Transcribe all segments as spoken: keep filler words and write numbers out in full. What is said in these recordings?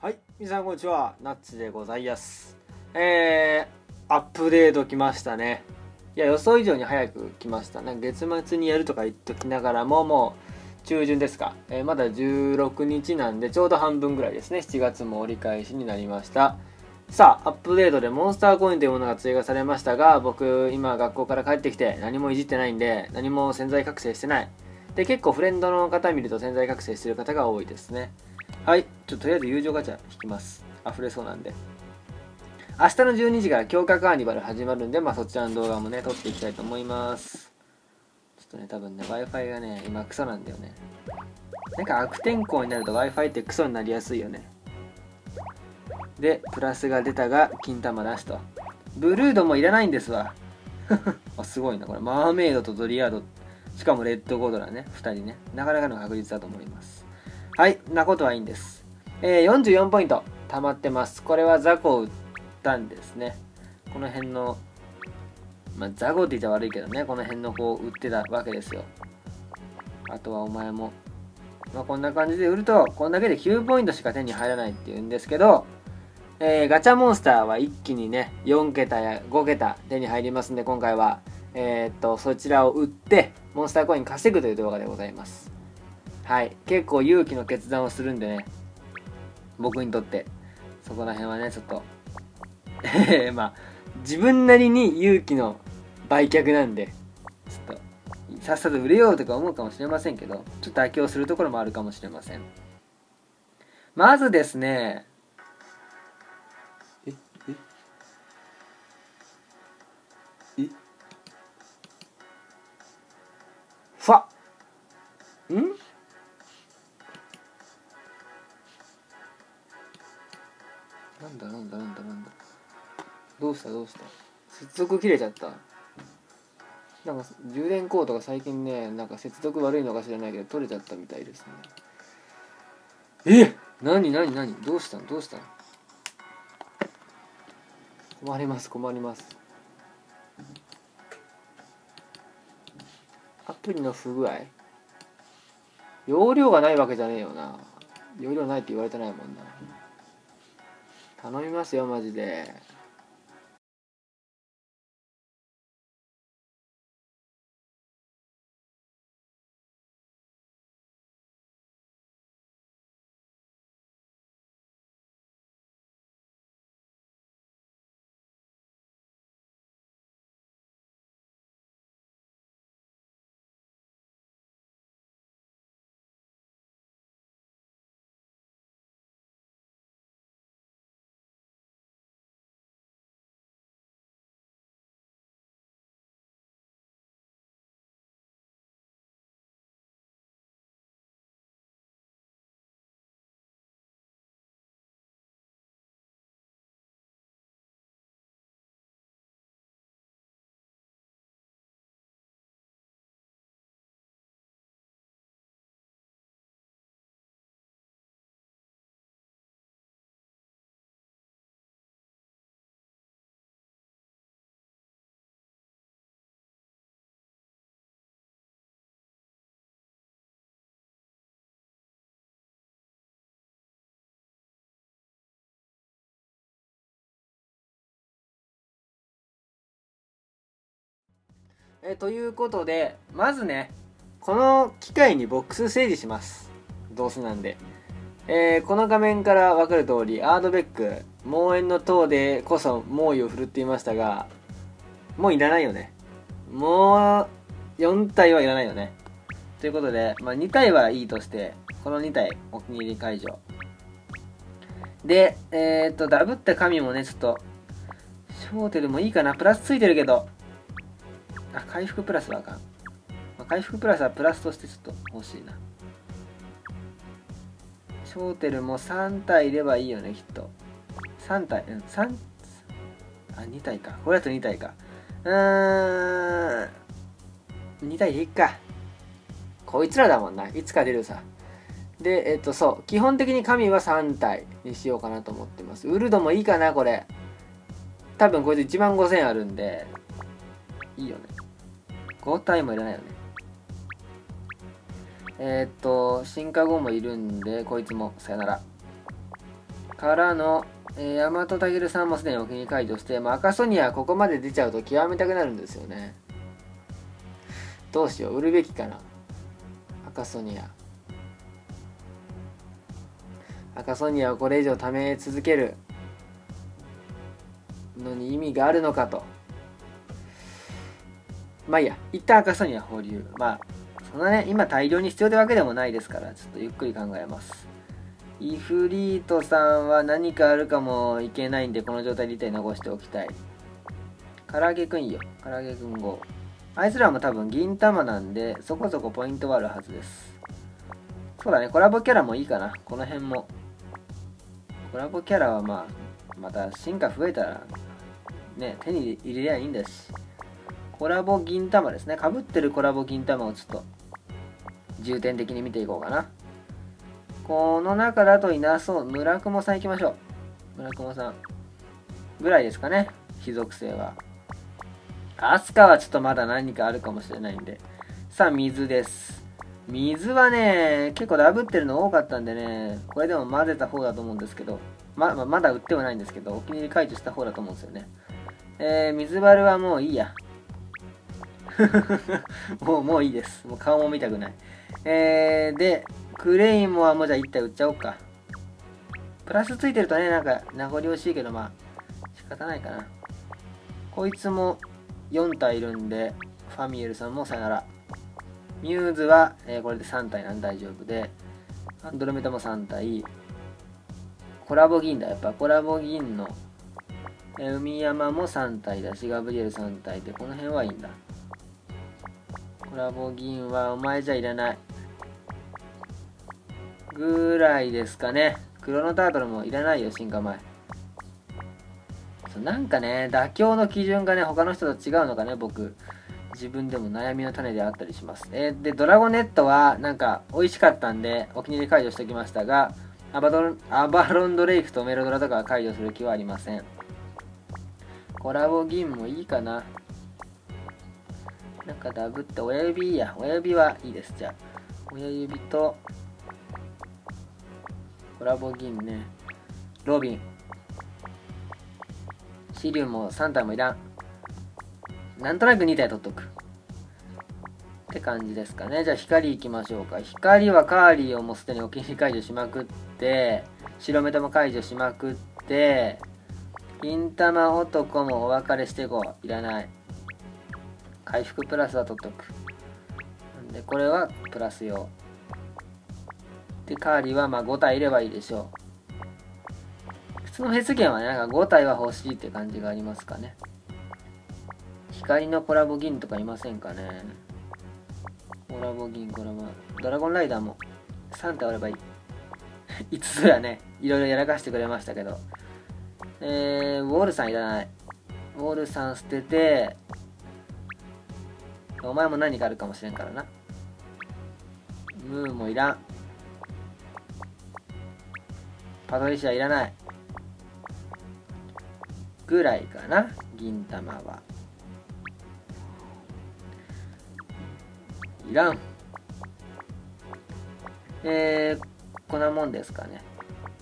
はい、皆さんこんにちは、ナッツでございます。えー、アップデート来ましたね。いや、予想以上に早く来ました。なんか月末にやるとか言っときながらも、もう中旬ですか。えー、まだじゅうろくにちなんで、ちょうど半分ぐらいですね。しちがつも折り返しになりました。さあ、アップデートでモンスターコインというものが追加されましたが、僕、今学校から帰ってきて何もいじってないんで、何も潜在覚醒してない。で、結構フレンドの方見ると潜在覚醒してる方が多いですね。はい、ちょっととりあえず友情ガチャ引きます。溢れそうなんで。明日のじゅうにじから強化カーニバル始まるんで、まあそちらの動画もね、撮っていきたいと思います。ちょっとね、多分ね、Wi-Fi がね、今クソなんだよね。なんか悪天候になると Wi-Fi ってクソになりやすいよね。で、プラスが出たが、金玉なしと。ブルードもいらないんですわ。あ、すごいな、これ。マーメイドとドリアード。しかもレッドゴードラね、ふたりね。なかなかの確実だと思います。はい、なことはいいんです。えー、よんじゅうよんポイント溜まってます。これはザコを売ったんですね。この辺の、まあ、ザコって言っちゃ悪いけどね、この辺の子を売ってたわけですよ。あとはお前も。まあ、こんな感じで売ると、こんだけできゅうポイントしか手に入らないっていうんですけど、えー、ガチャモンスターは一気にね、よんけたやごけた手に入りますんで、今回は、えー、っと、そちらを売って、モンスターコイン稼ぐという動画でございます。はい。結構勇気の決断をするんでね、僕にとって、そこら辺はね、ちょっと、まあ、自分なりに勇気の売却なんで、ちょっと、さっさと売れようとか思うかもしれませんけど、ちょっと妥協するところもあるかもしれません。まずですね、え、え、え、ファ、んなんだなんだなんだなんだ。どうしたどうした。接続切れちゃった。なんか充電コードが最近ね、なんか接続悪いのか知らないけど取れちゃったみたいですね。え、なになになに、どうしたんどうしたん。困ります困ります。アプリの不具合。容量がないわけじゃねえよな。容量ないって言われてないもんな。頼みますよマジで。えということで、まずね、この機械にボックス整理します。どうせなんで。えー、この画面から分かる通り、アードベック、猛炎の塔でこそ猛威を振るっていましたが、もういらないよね。もうよんたいはいらないよね。ということで、まあ、にたいはいいとして、このにたいお気に入り解除。で、えっと、ダブった神もね、ちょっと、ショーテルもいいかな。プラスついてるけど、あ、回復プラスはあかん。まあ、回復プラスはプラスとしてちょっと欲しいな。ショーテルもさんたいいればいいよね、きっと。さんたい、うん、さん、あ、にたいか。これだとにたいか。うーん、にたいでいっか。こいつらだもんな。いつか出るさ。で、えっと、そう。基本的に神はさんたいにしようかなと思ってます。ウルドもいいかな、これ。多分こいついちまんごせんあるんで、いいよね。ごたいもいらないよね。えー、っと、進化後もいるんで、こいつもさよなら。 からの、えー、大和健さんもすでにお気に入り解除して、まあ、赤ソニアここまで出ちゃうと極めたくなるんですよね。どうしよう、売るべきかな。赤ソニア赤ソニアをこれ以上貯め続けるのに意味があるのかと。まあいいや、一旦赤ソニア放流。まあそんなね、今大量に必要ってわけでもないですから、ちょっとゆっくり考えます。イフリートさんは何かあるかもいけないんで、この状態で一体残しておきたい。唐揚げくんいいよ。唐揚げくんご。あいつらも多分銀玉なんで、そこそこポイントはあるはずです。そうだね、コラボキャラもいいかな。この辺も。コラボキャラはまあ、また進化増えたら、ね、手に入れりゃいいんだし。コラボ銀玉ですね。被ってるコラボ銀玉をちょっと、重点的に見ていこうかな。この中だといなそう。村雲さん行きましょう。村雲さん。ぐらいですかね。非属性は。アスカはちょっとまだ何かあるかもしれないんで。さあ、水です。水はね、結構ダブってるの多かったんでね、これでも混ぜた方だと思うんですけど、ま、ま, まだ売ってはないんですけど、お気に入り解除した方だと思うんですよね。えー、水バルはもういいや。もう、もういいです。もう顔も見たくない。えー、で、クレイモはもうじゃあ一体売っちゃおうか。プラスついてるとね、なんか名残惜しいけど、まあ、仕方ないかな。こいつもよん体いるんで、ファミエルさんもさよなら。ミューズは、えー、これでさん体なんで大丈夫で、アンドロメダもさん体。コラボ銀だ。やっぱコラボ銀の、えー、海山もさん体だし、ガブリエルさん体で、この辺はいいんだ。コラボ銀はお前じゃいらない。ぐらいですかね。クロノタートルもいらないよ、進化前。なんかね、妥協の基準がね、他の人と違うのかね、僕。自分でも悩みの種であったりします。えー、で、ドラゴネットは、なんか、美味しかったんで、お気に入り解除しておきましたが、アバドロン、アバロンドレイクとメロドラとかは解除する気はありません。コラボ銀もいいかな。なんかダブって親指いいや。親指はいいです。じゃあ、親指と、コラボ銀ね。ロビン。シリウムもさん体もいらん。なんとなくに体取っとく。って感じですかね。じゃあ光行きましょうか。光はカーリーをもうすでにお気に入り解除しまくって、白目玉解除しまくって、銀玉男もお別れしていこう。いらない。回復プラスは取っとく。なんでこれはプラス用。で、カーリーはまあご体いればいいでしょう。普通のフェス券はね、なんかご体は欲しいって感じがありますかね。光のコラボ銀とかいませんかね。コラボ銀、コラボ。ドラゴンライダーもさん体あればいい。いつぞやね、いろいろやらかしてくれましたけど。えー、ウォールさんいらない。ウォールさん捨てて、お前も何かあるかもしれんからな。ムーもいらん。パトリシアいらない。ぐらいかな、銀玉は。いらん。えー、こんなもんですかね。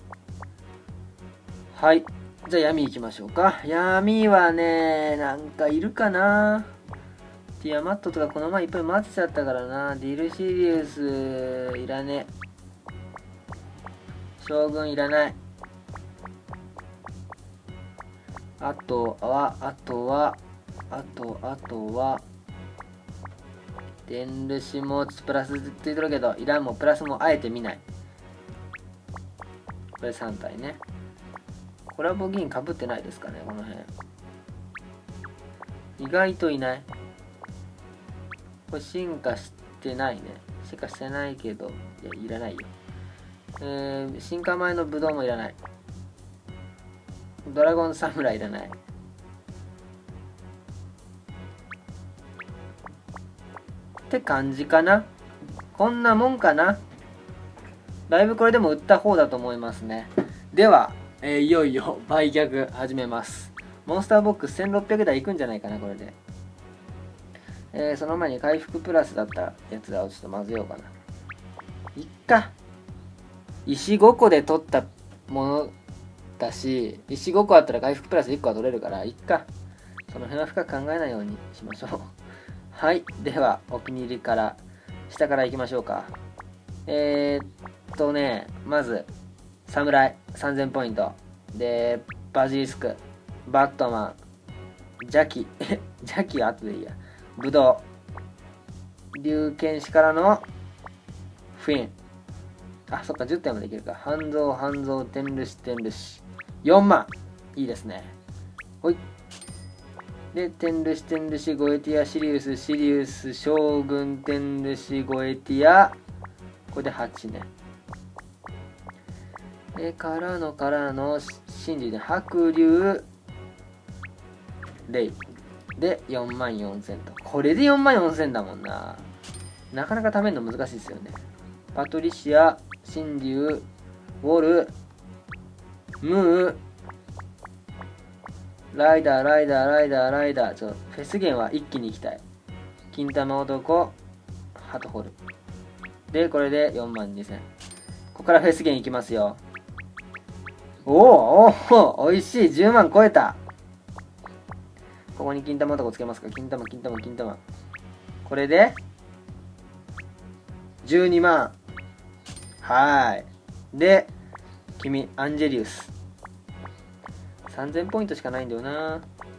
はい。じゃあ闇行きましょうか。闇はね、なんかいるかな。ティアマットとかこの前いっぱい待ってちゃったからな。ディルシリウスいらね。将軍いらない。あとは、あとは、あと、あとは、デンルシもプラスついてるけど、いらんもプラスもあえて見ない。これさん体ね。コラボ銀かぶってないですかね、この辺。意外といない。これ進化してないね。進化してないけど、いや、いらないよ。えー、進化前のブドウもいらない。ドラゴンサムライいらない。って感じかな。こんなもんかな。だいぶこれでも売った方だと思いますね。では、えー、いよいよ売却始めます。モンスターボックスせんろっぴゃく台いくんじゃないかな、これで。えー、その前に回復プラスだったやつらをちょっと混ぜようかな。いっか。石ごこで取ったものだし、石ごこあったら回復プラスいっこは取れるからいっか。その辺は深く考えないようにしましょう。はい。では、お気に入りから下からいきましょうか。えー、っとね、まず侍さんぜんポイントで、バジリスク、バットマン、ジャキジャキは後でいいや、ブドウ、龍剣士からのフィン、あ、そっか、じゅってんもできるか。半蔵、半蔵、天ルシ、天ルシ。よんまん。いいですね。ほい。で、天ルシ、天ルシ、ゴエティア、シリウス、シリウス、将軍、天ルシ、ゴエティア。これではちね。で、からの、からの、真珠で、白龍、レイ。で、よんまんよんせんと。これでよんまんよんせんだもんな。なかなか貯めるの難しいですよね。パトリシア、真珠、ウォル、ムー、ライダー、ライダー、ライダー、ライダー。ちょ、フェスゲンは一気に行きたい。金玉男、ハトホル。で、これでよんまんにせん。ここからフェスゲン行きますよ。おお、おお、おいしい。じゅうまん超えた。ここに金玉男つけますか。金玉、金玉、金玉。これで、じゅうにまん。はーい。で、君、アンジェリウス。さんぜんポイントしかないんだよな。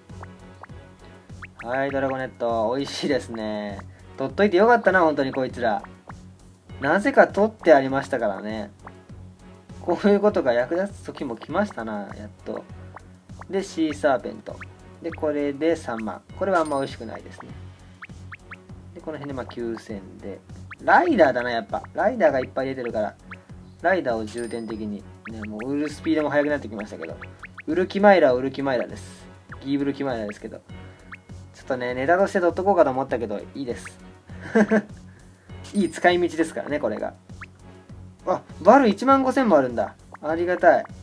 はい、ドラゴネット。美味しいですね。取っといてよかったな、本当にこいつら。なぜか取ってありましたからね。こういうことが役立つ時も来ましたな、やっと。で、シーサーペント。で、これでさんまん。これはあんま美味しくないですね。で、この辺でまあきゅうせんで。ライダーだな、やっぱ。ライダーがいっぱい出てるから。ライダーを重点的に。ね、もう売るスピードも速くなってきましたけど。ウルキマイラはウルキマイラです。ギーブルキマイラですけど。ちょっとね、ネタとして取っとこうかと思ったけど、いいです。いい使い道ですからね、これが。あ、バルいちまんごせんもあるんだ。ありがたい。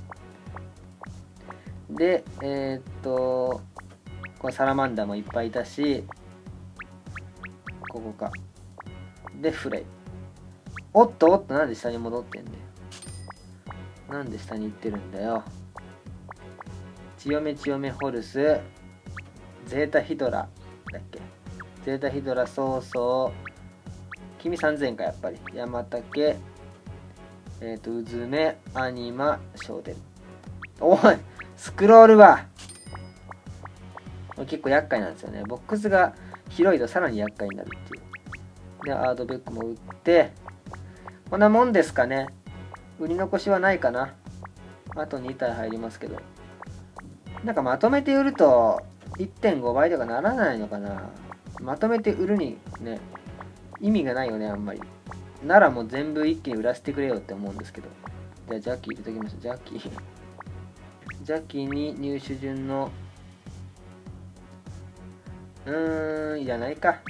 で、えー、っと、このサラマンダーもいっぱいいたし、ここか。で、フレイ。おっとおっと、なんで下に戻ってんだよ。なんで下に行ってるんだよ。強め強めホルス、ゼータヒドラだっけ。ゼータヒドラ、そうそう。君さんぜんか、やっぱり。山竹、えっ、ー、と、うずめ、アニマ、ショーデル。おい、スクロールは結構厄介なんですよね。ボックスが広いとさらに厄介になるっていう。で、アードベックも売って、こんなもんですかね。売り残しはないかな。あとに体入りますけど。なんかまとめて売ると いってんご 倍とかならないのかな。まとめて売るにね、意味がないよね、あんまり。ならもう全部一気に売らせてくれよって思うんですけど。じゃあ、ジャッキー入れときましょう。ジャッキー。ジャッキーに入手順の、うーん、いらないか。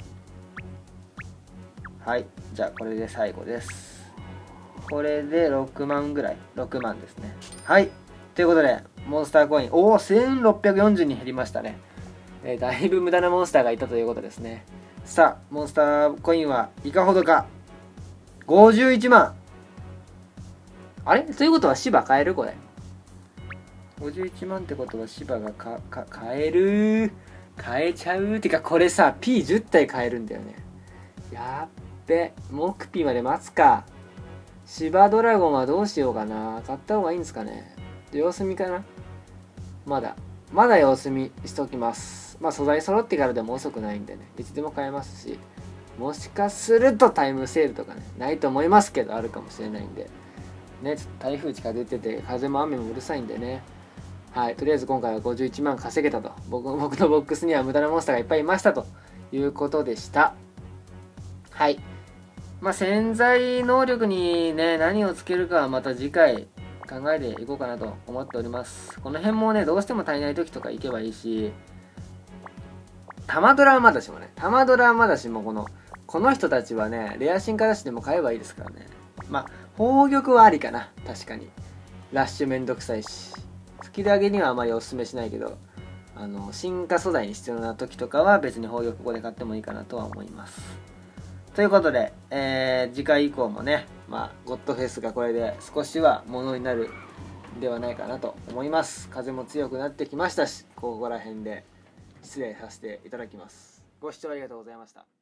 はい。じゃあ、これで最後です。これでろくまんぐらい。ろくまんですね。はい。ということで、モンスターコイン、おお、せんろっぴゃくよんじゅうに減りましたね。えー、だいぶ無駄なモンスターがいたということですね。さあ、モンスターコインはいかほどか。ごじゅういちまん。あれということは芝買えるこれ。ごじゅういちまんってことは芝がか、か、買える。買えちゃう。てかこれさ、ピーじゅう 体買えるんだよね。やっべ。木ピまで待つか。芝ドラゴンはどうしようかな。買った方がいいんですかね。様子見かな。まだ。まだ様子見しときます。まあ素材揃ってからでも遅くないんでね。いつでも買えますし。もしかするとタイムセールとかね。ないと思いますけど、あるかもしれないんで。ね、ちょっと台風近づいてて、風も雨もうるさいんでね。はい。とりあえず今回はごじゅういちまん稼げたと。僕、僕のボックスには無駄なモンスターがいっぱいいましたということでした。はい。まあ潜在能力にね、何をつけるかはまた次回考えていこうかなと思っております。この辺もね、どうしても足りない時とか行けばいいし、玉ドラはまだしもね、玉ドラはまだしもこの、この人たちはね、レア進化ダッシュでも買えばいいですからね。まあ、宝玉はありかな。確かに。ラッシュめんどくさいし。スキル上げにはあまりおすすめしないけど、あの、進化素材に必要な時とかは別に宝玉ここで買ってもいいかなとは思います。ということで、えー、次回以降もね、まあ、ゴッドフェスがこれで少しはものになるではないかなと思います。風も強くなってきましたし、ここら辺で失礼させていただきます。ご視聴ありがとうございました。